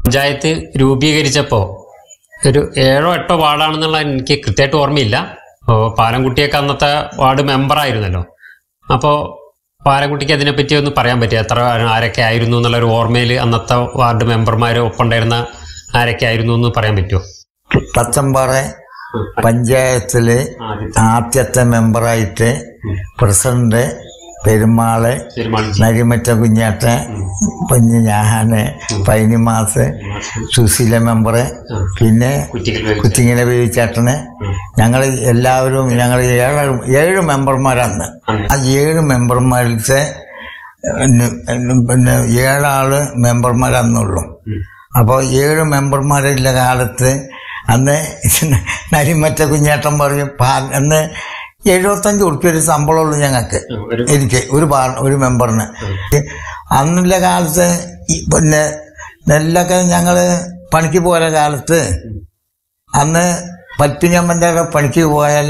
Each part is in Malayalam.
പഞ്ചായത്ത് രൂപീകരിച്ചപ്പോൾ ഒരു 7 or 8 വാർഡാണെന്നുള്ള എനിക്ക് കൃത്യമായിട്ട് ഓർമ്മയില്ല. അപ്പോൾ പാലംകുട്ടിയൊക്കെ അന്നത്തെ വാർഡ് മെമ്പറായിരുന്നല്ലോ. അപ്പോൾ പാലംകുട്ടിക്ക് അതിനെപ്പറ്റി ഒന്ന് പറയാൻ പറ്റുമോ? എത്ര ആരൊക്കെ ആയിരുന്നു എന്നുള്ളൊരു ഓർമ്മയിൽ അന്നത്തെ വാർഡ് മെമ്പർമാർ ഒപ്പം ഉണ്ടായിരുന്ന ആരൊക്കെ ആയിരുന്നു എന്ന് പറയാൻ പറ്റുമോ? തച്ചമ്പാറ പഞ്ചായത്തില് ആദ്യത്തെ മെമ്പറായിട്ട് പ്രസിഡന്റ് പെരുമാള്, നരിമറ്റ കുഞ്ഞാട്ടൻ, പിന്നെ ഞാന്, പൈനിമാസ്, സുശീല മെമ്പറ്, പിന്നെ കുറ്റിങ്ങല ബേബിച്ചേട്ടന്, ഞങ്ങൾ എല്ലാവരും ഞങ്ങൾ 7 മെമ്പർമാരാണ്. ആ 7 മെമ്പർമാരിലത്തെ പിന്നെ 7 ആള് മെമ്പർമാരാന്നുള്ളൂ. അപ്പോൾ 7 മെമ്പർമാരുള്ള കാലത്ത് അന്ന് നരിമറ്റ കുഞ്ഞേട്ടൻ പറയും അന്ന് 75 ഉറുപ്പിക ശമ്പളമുള്ളൂ ഞങ്ങൾക്ക്, എനിക്ക് ഒരു മെമ്പറിന്. അന്നുള്ള കാലത്ത് പിന്നെ നെല്ലൊക്കെ ഞങ്ങള് പണിക്ക് പോയ കാലത്ത് അന്ന് പൽപ്പിനിയമ്മൻ്റെ പണിക്ക് പോയാൽ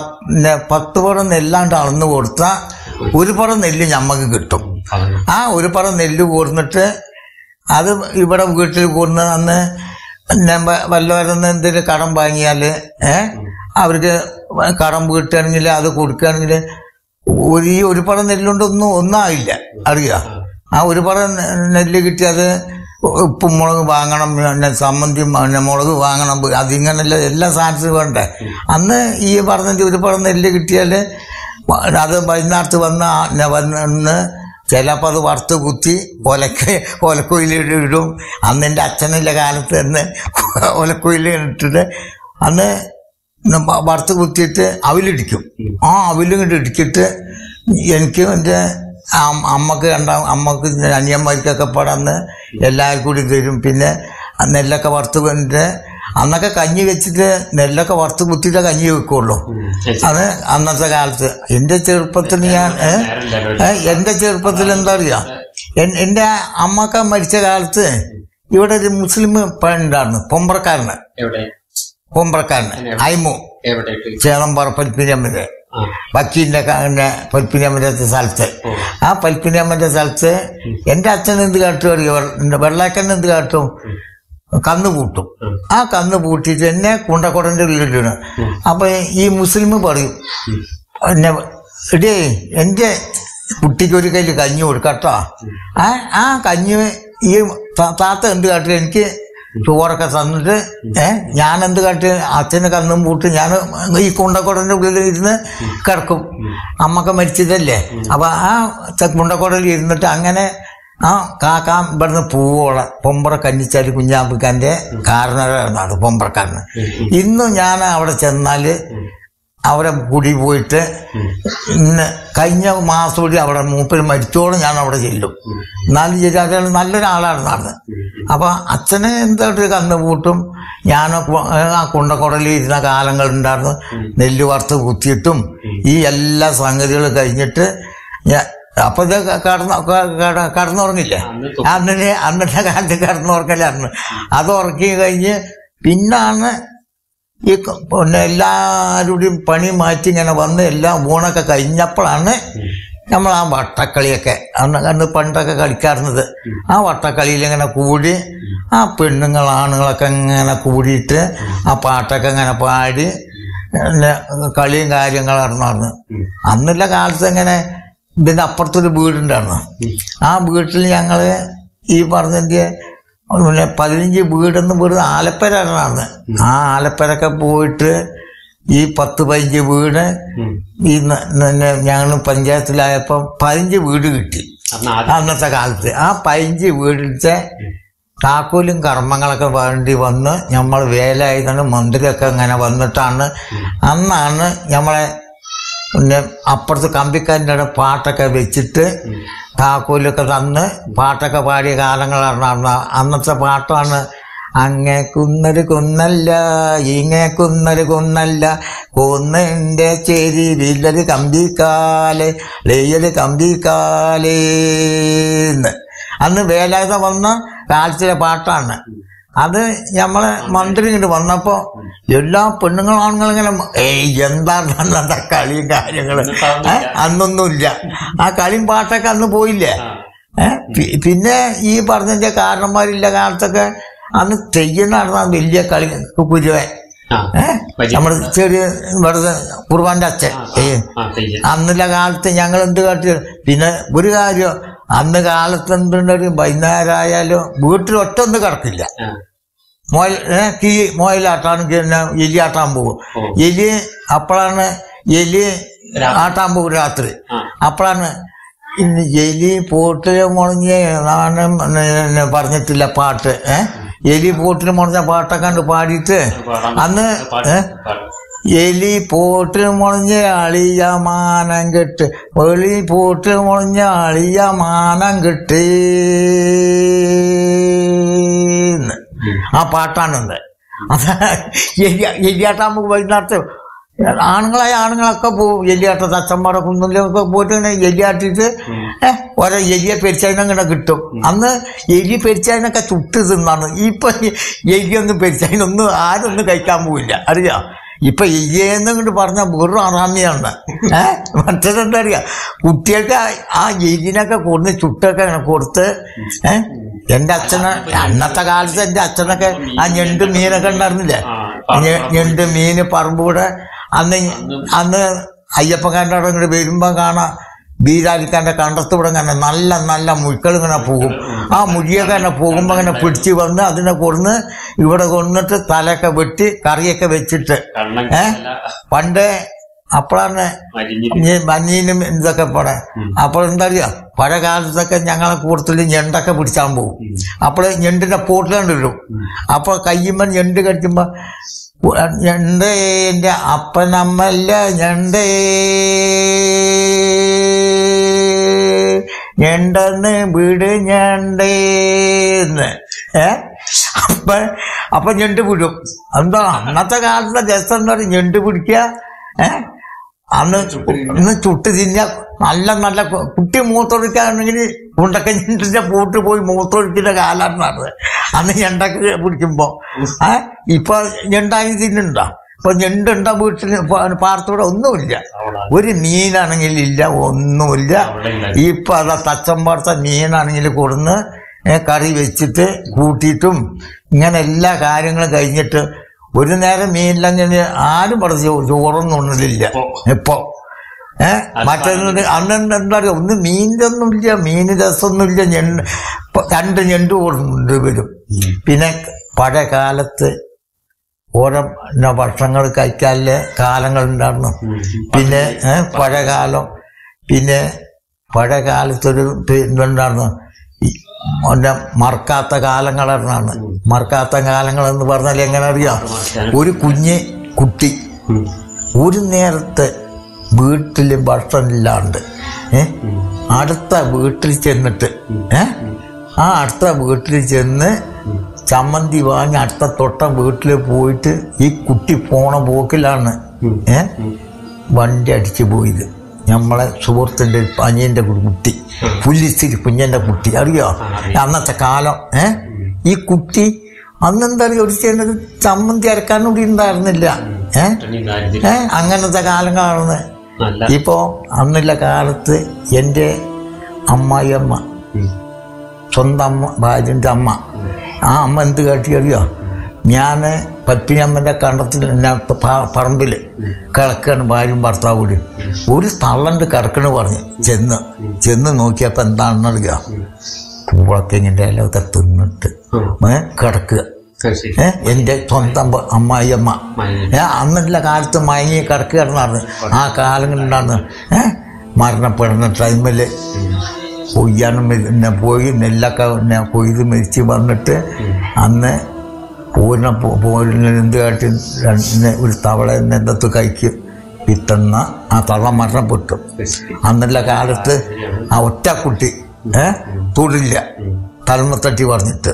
10 പുറം നെല്ലാണ്ട് അളന്ന് കൊടുത്താൽ 1 പുറം നെല്ല് ഞമ്മക്ക് കിട്ടും. ആ 1 പുറം നെല്ല് കൊടുന്നിട്ട് അത് ഇവിടെ വീട്ടിൽ കൂടുന്ന അന്ന് വല്ലവരെന്ന് എന്തെങ്കിലും കടം വാങ്ങിയാല് അവർക്ക് കടം വീട്ടുകയാണെങ്കിൽ അത് കൊടുക്കുകയാണെങ്കിൽ ഈ 1 പുറം നെല്ലുകൊണ്ടൊന്നും ആയില്ല. അറിയാം, ആ 1 പുറം നെല്ല് കിട്ടിയത് ഉപ്പും മുളക് വാങ്ങണം, പിന്നെ സമ്മന്തി മുളക് വാങ്ങണം, അതിങ്ങനല്ല എല്ലാ സാധനത്തിനും വേണ്ടേ. അന്ന് ഈ പറഞ്ഞ 1 പുറം നെല്ല് കിട്ടിയാൽ അത് വൈകുന്നേരത്ത് വന്ന് ചിലപ്പോൾ അത് വറുത്ത് കുത്തി ഒലക്കൊയിലിടും. അന്ന് എൻ്റെ അച്ഛനുള്ള കാലത്ത് തന്നെ ഒലക്കൊയിൽ ഇട്ടിട്ട് അന്ന് വറുത്ത് കുത്തിയിട്ട് അവിലിടിക്കും. ആ അവിലും ഇടിച്ചിട്ട് എനിക്കും എൻ്റെ അമ്മക്ക് അമ്മക്ക് അനിയന്മാർക്കൊക്കെ പടന്ന് എല്ലാവർക്കും കൂടി തരും. പിന്നെ നെല്ലൊക്കെ വറുത്ത് കൊണ്ടിട്ട് അന്നൊക്കെ കഞ്ഞി വെച്ചിട്ട് നെല്ലൊക്കെ വറുത്ത് കുത്തിയിട്ടേ കഞ്ഞി വെക്കുള്ളൂ. അത് അന്നത്തെ കാലത്ത്. എൻ്റെ ചെറുപ്പത്തിൽ എൻ്റെ ചെറുപ്പത്തിൽ എന്താ അറിയാം, എൻ്റെ അമ്മക്ക മരിച്ച കാലത്ത് ഇവിടെ ഒരു മുസ്ലിം ഉണ്ടായിരുന്നു, പൊമ്പറക്കാരന് അയ്മു ചേതമ്പറ പൽപ്പിനിയമ്മന്റെ വക്കീലിന്റെ പൽപ്പിനിയമ്മന്റെ സ്ഥലത്ത്. ആ പൽപ്പിനിയമ്മന്റെ സ്ഥലത്ത് എൻ്റെ അച്ഛൻ എന്ത് കാട്ടും അറിയാം, വെള്ളാക്കൻ എന്ത് കാട്ടും, കന്ന് പൂട്ടും. ആ കന്ന് പൂട്ടിയിട്ട് എന്നെ കുണ്ടക്കുടന്റെ ഉള്ളിലിടണം. അപ്പൊ ഈ മുസ്ലിം പറയും, എന്നെ ഇടേ എൻ്റെ കുട്ടിക്ക് ഒരു കയ്യിൽ കഞ്ഞി കൊടുക്കട്ടോ. ആ കഞ്ഞി ഈ താത്ത എന്ത് കാട്ടും, എനിക്ക് ചോറൊക്കെ തന്നിട്ട് ഞാൻ എന്ത് കാട്ടി അച്ഛന് കന്നും പൂട്ട് ഞാൻ ഈ കുണ്ടക്കുടന്റെ ഉള്ളിൽ ഇരുന്ന് കിടക്കും. അമ്മക്ക് മരിച്ചതല്ലേ. അപ്പൊ ആ കുണ്ടക്കുടലിൽ ഇരുന്നിട്ട് അങ്ങനെ ആ കാക്കാൻ ഇവിടുന്ന് പൂവോളെ പൊമ്പറ കഞ്ഞിച്ചാല് കുഞ്ഞാപ്പിക്കാന്റെ കാരണമാണ് പൊമ്പറക്കാരന്. ഇന്നും ഞാൻ അവിടെ ചെന്നാല് അവരെ കൂടി പോയിട്ട് ഇന്ന് കഴിഞ്ഞ മാസം കൂടി അവിടെ മൂപ്പര് മരിച്ചോളം ഞാൻ അവിടെ ചെല്ലും. എന്നാലും ശരി, നല്ലൊരാളാണ് നടന്ന്. അപ്പൊ അച്ഛനെ എന്തായിട്ട് കന്ന് പൂട്ടും. ഞാൻ ആ കുണ്ടക്കുടലിൽ ഇരുന്ന കാലങ്ങളുണ്ടായിരുന്നു. നെല്ല് വറുത്ത് കുത്തിയിട്ടും ഈ എല്ലാ സംഗതികളും കഴിഞ്ഞിട്ട് അപ്പൊ ഇത് കടന്നുറങ്ങില്ലേ, അന്നത്തെ കാലത്ത് കടന്നുറങ്ങലായിരുന്നു. അത് ഉറക്കി കഴിഞ്ഞ് പിന്നാണ് ഈ പിന്നെ എല്ലാവരുടെയും പണി മാറ്റി ഇങ്ങനെ വന്ന് എല്ലാം ഊണൊക്കെ കഴിഞ്ഞപ്പോഴാണ് നമ്മൾ ആ വട്ടക്കളിയൊക്കെ അന്ന് പണ്ടൊക്കെ കളിക്കാറുന്നത്. ആ വട്ടക്കളിയിൽ ഇങ്ങനെ കൂടി ആ ആണുങ്ങളൊക്കെ ഇങ്ങനെ കൂടിയിട്ട് ആ പാട്ടൊക്കെ ഇങ്ങനെ പാടി കളിയും കാര്യങ്ങളായിരുന്നു. അന്നുള്ള കാലത്ത് ഇങ്ങനെ ഇതിൻ്റെ അപ്പുറത്തൊരു വീടുണ്ടായിരുന്നു. ആ വീട്ടിൽ ഞങ്ങള് ഈ പറഞ്ഞതിൻ്റെ പിന്നെ 15 വീടെന്ന് വെറുതെ ആലപ്പരാണ്. ആ ആലപ്പരൊക്കെ പോയിട്ട് ഈ 10-15 വീട് ഈ ഞങ്ങൾ പഞ്ചായത്തിലായപ്പോൾ 15 വീട് കിട്ടി അന്നത്തെ കാലത്ത്. ആ 15 വീടിലത്തെ താക്കോലും കർമ്മങ്ങളൊക്കെ വേണ്ടി വന്ന് നമ്മൾ വേലായതാണ് മന്ത്രിയൊക്കെ ഇങ്ങനെ വന്നിട്ടാണ് അന്നാണ് നമ്മളെ പിന്നെ അപ്പുറത്ത് കമ്പിക്കാരൻ്റെ പാട്ടൊക്കെ വെച്ചിട്ട് താക്കോലൊക്കെ തന്ന് പാട്ടൊക്കെ പാടിയ കാലങ്ങളാണ്. അന്നത്തെ പാട്ടാണ് അങ്ങേ കുന്നൊരു കുന്നല്ല ഇങ്ങേ കുന്നൊരു കുന്നല്ല കുന്നിൻ്റെ ചെരിവില്ലൊരു കമ്പിക്കാലേ ലെയ്യല് കമ്പിക്കാലേന്ന് അന്ന് വേലായുധ വന്ന കാലത്തിലെ പാട്ടാണ്. അത് നമ്മളെ മന്ത്രി ഇങ്ങോട്ട് വന്നപ്പോ എല്ലാ പെണ്ണുങ്ങളാണുങ്ങളിങ്ങനെ എന്താണ് അന്നത്തെ കളിയും കാര്യങ്ങള് അന്നൊന്നുമില്ല. ആ കളിയും പാട്ടൊക്കെ അന്ന് പോയില്ലേ. പിന്നെ ഈ പറഞ്ഞ കാരണന്മാരില്ല കാലത്തൊക്കെ അന്ന് തെയ്യം നടന്ന വലിയ കളി കുരുവൻ നമ്മള് ചെറിയ വെറുതെ കുർബാന്റെ അച്ഛൻ അന്നുള്ള കാലത്ത് ഞങ്ങൾ എന്ത് കാട്ടി. പിന്നെ ഒരു കാര്യം, അന്ന് കാലത്ത് എന്തുണ്ടൊരു വൈകുന്നേരമായാലും വീട്ടിൽ ഒറ്റ ഒന്നും കിടക്കില്ല. മുയലാട്ടാണ് പിന്നെ എലി ആട്ടാൻ പോകും. എലി അപ്പോഴാണ് എലി ആട്ടാൻ പോകും രാത്രി. അപ്പോഴാണ് ഇന്ന് എലി പോട്ടില് മുളഞ്ഞ് പറഞ്ഞിട്ടില്ല പാട്ട്. എലി പോട്ടിൽ മുളഞ്ഞ പാട്ടൊക്കെ കണ്ട് പാടിയിട്ട് അന്ന് എലി പോട്ടിൽ മുളഞ്ഞ അളിയ മാനം കെട്ട്, എലി പോട്ടിൽ മുളഞ്ഞ അളിയ മാനം കെട്ട് ആ പാട്ടാണുണ്ട്. അത് എലിയാട്ടാൻ പോകും. വൈകുന്നേരത്ത് ആണുങ്ങളായ ആണുങ്ങളൊക്കെ പോകും എലിയാട്ടത്ത്. അച്ഛന്മാരെ കുന്നിലൊക്കെ പോയിട്ട് ഇങ്ങനെ എലിയാട്ടിട്ട് ഓരോ എലിയെ പെരിച്ചതിനങ്ങനെ കിട്ടും. അന്ന് എലി പെരിച്ചതിനൊക്കെ ചുട്ട് തിന്നാണ്. ഇപ്പൊ എലിയൊന്നും പെരിച്ചതിനൊന്നും ആരൊന്നും കഴിക്കാൻ പോവില്ല, അറിയാം. ഇപ്പൊ എലിയെന്നും കൊണ്ട് പറഞ്ഞ വെറും അറാമിയാണ്. മറ്റേതെന്താ അറിയാ, കുട്ടികൾക്ക് ആ എലിനൊക്കെ കൊടുന്ന് ചുട്ടൊക്കെ കൊടുത്ത്. എന്റെ അച്ഛന് അന്നത്തെ കാലത്ത് എന്റെ അച്ഛനൊക്കെ ആ ഞണ്ട് മീനൊക്കെ ഉണ്ടായിരുന്നില്ലേ, ഞണ്ട് മീന് പറമ്പൂടെ. അന്ന് അയ്യപ്പക്കാരൻ്റെ അവിടെ ഇങ്ങോട്ട് വരുമ്പോ കാണാം ബീരാലിക്കാരൻ്റെ കണ്ടത്തൂടെ ഇങ്ങനെ നല്ല നല്ല മുഴുക്കൾ ഇങ്ങനെ പോകും. ആ മുഴിയൊക്കെ തന്നെ പോകുമ്പോ ഇങ്ങനെ പിടിച്ച് വന്ന് അതിനെ കൊണ്ടുവന്ന് ഇവിടെ കൊണ്ടിട്ട് തലയൊക്കെ വെട്ടി കറിയൊക്കെ വെച്ചിട്ട് പണ്ട് അപ്പോഴാണ് മഞ്ഞീനും ഇതൊക്കെ പോടെ. അപ്പോൾ എന്താ അറിയാ, പഴയ കാലത്തൊക്കെ ഞങ്ങളെ കൂട്ടത്തിൽ ഞണ്ടൊക്കെ പിടിച്ചാൻ പോകും. അപ്പോൾ ഞണ്ടിന്റെ പോട്ടിലാണ്ട് ഇടും. അപ്പൊ കയ്യുമ്പോ ഞണ്ട് കടിക്കുമ്പോ ഞണ്ട് എന്റെ അപ്പനമ്മല്ല ഞണ്ട് ഞണ്ടെന്ന് വീട് ഞണ്ടേന്ന് അപ്പൊ ഞണ്ട് പിടിക്കും. എന്താ അന്നത്തെ കാലത്തെ രസം എന്താ പറയുക, ഞണ്ട് പിടിക്കുക. അന്ന് ചുട്ട് തിന്ന നല്ല നല്ല കുട്ടി മൂത്തൊഴിക്കാണെങ്കിൽ ഉണ്ടക്ക ഞണ്ടിന്റെ പൂട്ട് പോയി മൂത്തൊഴിക്കുന്ന കാലാണ് അന്ന് ഞണ്ടൊക്കെ പിടിക്കുമ്പോ. ഇപ്പൊ ഞണ്ടായി തിന്നുണ്ടോ? ഇപ്പൊ ഞണ്ടുണ്ടോ വീട്ടിൽ പാർത്തൂടെ? ഒന്നുമില്ല. ഒരു മീനാണെങ്കിൽ ഇല്ല, ഒന്നുമില്ല. ഇപ്പൊ അതാ തച്ചം പാർത്ത മീനാണെങ്കിൽ കൊടുന്ന് കറി വെച്ചിട്ട് കൂട്ടിയിട്ടും ഇങ്ങനെ എല്ലാ കാര്യങ്ങളും കഴിഞ്ഞിട്ട് ഒരു നേരം മീനില്ലെങ്കിൽ ആരും പറഞ്ഞു ചോറൊന്നും ഉണ്ണില്ല ഇപ്പൊ. മറ്റൊന്നും അന്ന് എന്താ പറയുക, ഒന്ന് മീനിന്റെ ഒന്നുമില്ല, മീന് രസമൊന്നുമില്ല. രണ്ട് ഞണ്ട് കൊണ്ടുവരും. പിന്നെ പഴയ കാലത്ത് ഓരോ ഭക്ഷണങ്ങൾ കഴിക്കാനുള്ള കാലങ്ങളുണ്ടായിരുന്നു. പിന്നെ പഴയ കാലം, പിന്നെ പഴയ കാലത്തൊരു ഇതുണ്ടായിരുന്നു, മറക്കാത്ത കാലങ്ങളാണ്. മറക്കാത്ത കാലങ്ങൾ എന്ന് പറഞ്ഞാൽ എങ്ങനെ അറിയാം, ഒരു കുട്ടി ഒരു നേരത്തെ വീട്ടിൽ ഭക്ഷണമില്ലാണ്ട് അടുത്ത വീട്ടിൽ ചെന്നിട്ട് ആ അടുത്ത വീട്ടിൽ ചെന്ന് ചമ്മന്തി വാങ്ങി അടുത്ത തൊട്ട വീട്ടിൽ പോയിട്ട് ഈ കുട്ടി പോണ പോക്കിലാണ് വണ്ടി അടിച്ചു പോയത്. നമ്മളെ സുഹൃത്തിന്റെ അനിയന്റെ കുട്ടി, പുല്ലിശ്ശേരി കുഞ്ഞന്റെ കുട്ടി, അറിയോ അന്നത്തെ കാലം. ഈ കുട്ടി അന്നെന്താ പറയുക, ഒരു ചെയ്യുന്നത് ചമ്മന്തി അരക്കാൻ കൂടി ഉണ്ടായിരുന്നില്ല. അങ്ങനത്തെ കാലങ്ങളാണ്. ഇപ്പോ അന്നുള്ള കാലത്ത് എൻ്റെ അമ്മായിയമ്മ, സ്വന്തം അമ്മ, ഭാര്യന്റെ അമ്മ, ആ അമ്മ എന്ത് കാട്ടി അറിയോ, ഞാന് പത്മിനിയമ്മന്റെ കണ്ടത്തിൽ പറമ്പില് കിടക്കാണ് ഭാര്യയും ഭർത്താവ് കൂടി. ഒരു തള്ളണ്ട് കിടക്കണ പറഞ്ഞ് ചെന്ന് നോക്കിയപ്പോ എന്താണെന്നറിയാ, പൂളക്കിങ്ങിന്റെ ഇലൊക്കെ തിന്നിട്ട് കിടക്കുക. എന്റെ സ്വന്തം അമ്മായിയമ്മ അന്നുള്ള കാലത്ത് മയങ്ങി കിടക്കുകയാണെന്നാണ്. ആ കാലങ്ങളുണ്ടാണ് മരണപ്പെടുന്ന ടൈമില് കൊയ്യാനും പിന്നെ പോയി നെല്ലൊക്കെ കൊയ്ത് മരിച്ച് വന്നിട്ട് അന്ന് പോരിനെ എന്ത് കാട്ടി ഒരു തവള നെല്ലത്ത് കൈക്ക് വിത്തുന്ന ആ തവള മരണപ്പെട്ടു. അന്നുള്ള കാലത്ത് ആ ഒറ്റ കുട്ടി തൊടില്ല, തലമത്തട്ടി പറഞ്ഞിട്ട്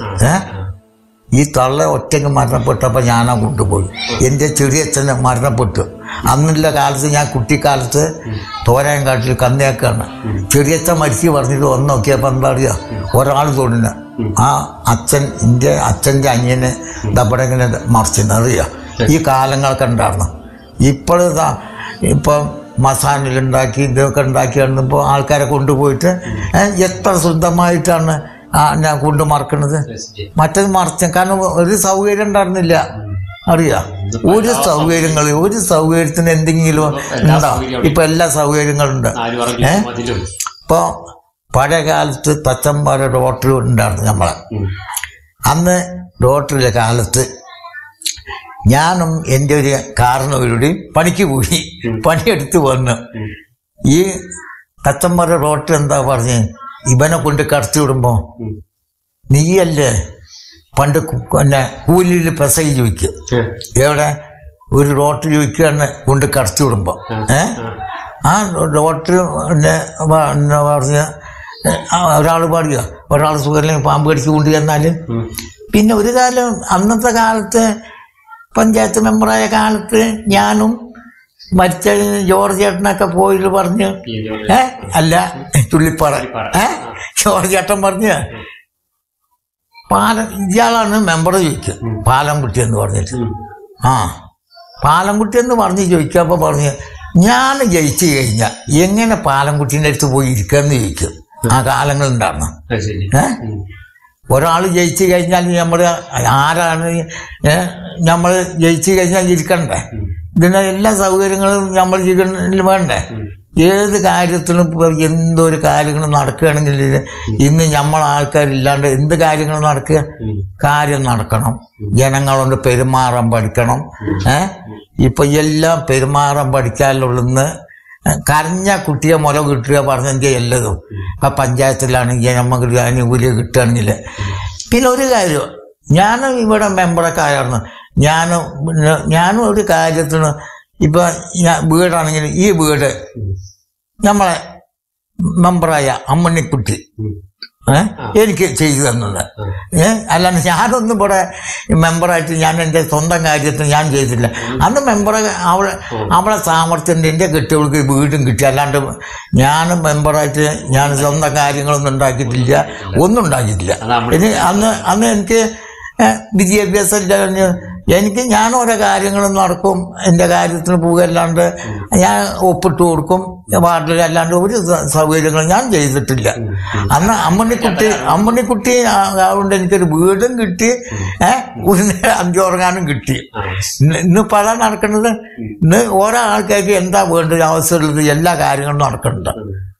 ഈ തള്ള ഒറ്റയ്ക്ക് മരണപ്പെട്ടപ്പോൾ ഞാനാ കൊണ്ടുപോയി. എൻ്റെ ചെറിയച്ഛന് മരണപ്പെട്ടു. അന്നുള്ള കാലത്ത് ഞാൻ കുട്ടിക്കാലത്ത് തോരായങ്കാട്ടിൽ കന്നേക്കാണ്. ചെറിയച്ഛൻ മരിച്ചു പറഞ്ഞിട്ട് വന്ന് നോക്കിയപ്പോൾ എന്താ പറയുക, ഒരാൾ തൊടിന് ആ എൻ്റെ അച്ഛൻ്റെ അനിയന് ദപ്പടെ ഇങ്ങനെ മറിച്ചെന്നറിയാം. ഈ കാലങ്ങളൊക്കെ ഉണ്ടായിരുന്നു. ഇപ്പോഴാ ഇപ്പം മസാലയുണ്ടാക്കി ഇതൊക്കെ ഉണ്ടാക്കി വന്നപ്പോൾ ആൾക്കാരെ കൊണ്ടുപോയിട്ട് എത്ര ശുദ്ധമായിട്ടാണ് ഞാൻ കൊണ്ട് മറക്കണത്. മറ്റത് മറച്ച കാരണം ഒരു സൗകര്യം ഉണ്ടായിരുന്നില്ല. അറിയാം, ഒരു സൗകര്യത്തിന് എന്തെങ്കിലും ഉണ്ടാവും. ഇപ്പൊ എല്ലാ സൗകര്യങ്ങളുണ്ട്. ഇപ്പൊ പഴയ കാലത്ത് തച്ചന്മാരുടെ ഡോക്ടർ ഉണ്ടായിരുന്നു നമ്മളെ. അന്ന് ഡോക്ടറിന്റെ കാലത്ത് ഞാനും എൻ്റെ ഒരു കാരണവരുടെയും പണിക്ക് പോയി. പണിയെടുത്ത് വന്ന് ഈ തച്ചന്മാരുടെ ഡോക്ടർ എന്താ പറഞ്ഞ്, ഇവനെ കൊണ്ട് കടത്തി വിടുമ്പോ നീയല്ലേ പണ്ട് പിന്നെ കൂലിയിൽ പെസകി ചോദിക്കുക, എവിടെ ഒരു ഡോക്ടർ ചോദിക്കുകയാണ് കൊണ്ട് കടത്തി വിടുമ്പോ. ആ ഡോക്ടർ പറഞ്ഞ ഒരാൾ പാടുക, ഒരാൾ സുഖമില്ലെങ്കിൽ പാമ്പ് കടിച്ച് കൊണ്ട് ചെന്നാല്. പിന്നെ ഒരു കാലം അന്നത്തെ കാലത്ത് പഞ്ചായത്ത് മെമ്പറായ കാലത്ത് ഞാനും മരിച്ച ജോർജ് ചേട്ടനൊക്കെ പോയി പറഞ്ഞ് അല്ല തുള്ളിപ്പാറ ജോർജ് ചേട്ടൻ പറഞ്ഞ് ഇയാളാണ് മെമ്പർ ചോദിക്കുക പാലംകുട്ടി എന്ന് പറഞ്ഞിട്ട്. പാലംകുട്ടി എന്ന് പറഞ്ഞ് ചോദിക്കുക. അപ്പൊ പറഞ്ഞ് ഞാൻ ജയിച്ചു കഴിഞ്ഞാൽ എങ്ങനെ പാലംകുട്ടീൻ്റെ അടുത്ത് പോയി ഇരിക്കാന്ന് ചോദിക്കും. ആ കാലങ്ങളുണ്ടായിരുന്നു. ഒരാൾ ജയിച്ചു കഴിഞ്ഞാൽ നമ്മള് ആരാണ് നമ്മൾ ജയിച്ചു കഴിഞ്ഞാൽ ഇരിക്കണ്ടേ? ഇതിന് എല്ലാ സൗകര്യങ്ങളും നമ്മൾ ജീവിതത്തിൽ വേണ്ടേ? ഏത് കാര്യത്തിനും എന്തൊരു കാര്യങ്ങൾ നടക്കുകയാണെങ്കിൽ ഇന്ന് നമ്മളെ ആൾക്കാരില്ലാണ്ട് എന്ത് കാര്യങ്ങൾ നടക്കുക? കാര്യം നടക്കണം, ജനങ്ങളോട് പെരുമാറാൻ പഠിക്കണം. ഇപ്പൊ എല്ലാം പെരുമാറാൻ പഠിക്കാനുള്ളന്ന് കരഞ്ഞ കുട്ടിയെ മുല കിട്ടുക പറഞ്ഞെങ്കിൽ എല്ലതും. ഇപ്പൊ പഞ്ചായത്തിലാണെങ്കിൽ നമുക്ക് ആനുകൂല്യം കിട്ടുകയാണെങ്കിൽ. പിന്നെ ഒരു കാര്യം, ഞാനും ഇവിടെ മെമ്പറൊക്കെ ആയിരുന്നു. ഞാനും ഒരു കാര്യത്തിന് ഇപ്പൊ വീടാണെങ്കിൽ ഈ വീട് നമ്മളെ മെമ്പറായ അമ്മണിക്കുട്ടി എനിക്ക് ചെയ്തു തന്നത്. അല്ലാണ്ട് ഞാനൊന്നും ഇവിടെ മെമ്പറായിട്ട് ഞാൻ എൻ്റെ സ്വന്തം കാര്യത്തിന് ഞാൻ ചെയ്തില്ല. അന്ന് മെമ്പറെ അവളെ സാമർത്ഥ്യം എൻ്റെ കെട്ടിയവൾക്ക് വീടും കിട്ടി. അല്ലാണ്ട് ഞാനും മെമ്പറായിട്ട് ഞാൻ സ്വന്തം കാര്യങ്ങളൊന്നും ഉണ്ടാക്കിയിട്ടില്ല, ഒന്നും ഉണ്ടാക്കിയിട്ടില്ല. അന്ന് എനിക്ക് വിദ്യാഭ്യാസം ഇല്ല. ഞാൻ ഓരോ കാര്യങ്ങളും നടക്കും, എൻ്റെ കാര്യത്തിന് പോകുകയല്ലാണ്ട് ഞാൻ ഒപ്പിട്ട് കൊടുക്കും വാർഡിലല്ലാണ്ട് ഒരു സൗകര്യങ്ങളും ഞാൻ ചെയ്തിട്ടില്ല. അന്ന് അമ്മണിക്കുട്ടി അതുകൊണ്ട് എനിക്കൊരു വീടും കിട്ടി, ഒരു നേരം അഞ്ചുറങ്ങാനും കിട്ടി. ഇന്നിപ്പോൾ അതാണ് നടക്കുന്നത്. ഇന്ന് ഓരോ ആൾക്കാർക്ക് എന്താ വേണ്ടത്, ആവശ്യമുള്ളത് എല്ലാ കാര്യങ്ങളും നടക്കുന്നുണ്ട്.